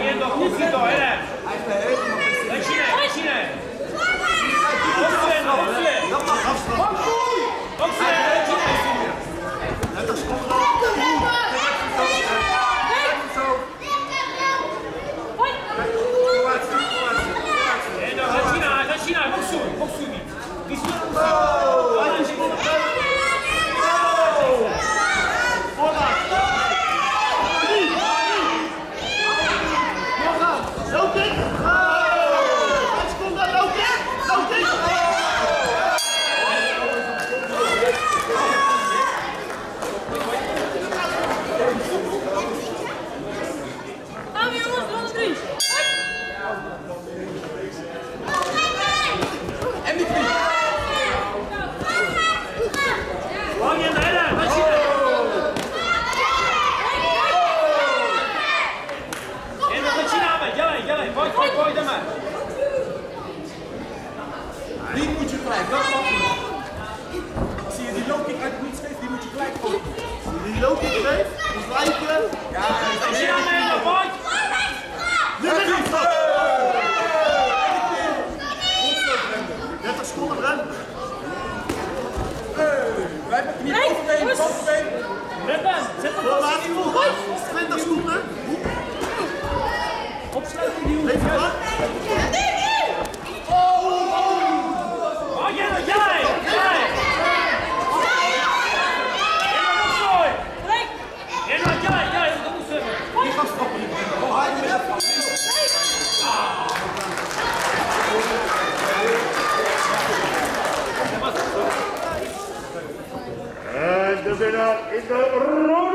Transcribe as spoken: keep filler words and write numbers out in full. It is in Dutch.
Viendo justito, Ellen. Vicine, vicine. Opslen, opslen. Opslen, vicine. Net als Conrad. En dan China, dan China, boksu, boksu niet. Die is niet. Die moet je gelijk, dat mag niet. Zie je die loopkick uit het niets geeft, die moet je gelijk pakken. Die loopkick geeft, dus lijken. Ja, dat is China mee naar voort. Nu ben ik van. dertig seconden rennen. Blijf met je niet overbeen, overbeen. Rennen, zet hem op. twintig seconden. Opsluiten die hoek. Even wat. En de winnaar in de ronde.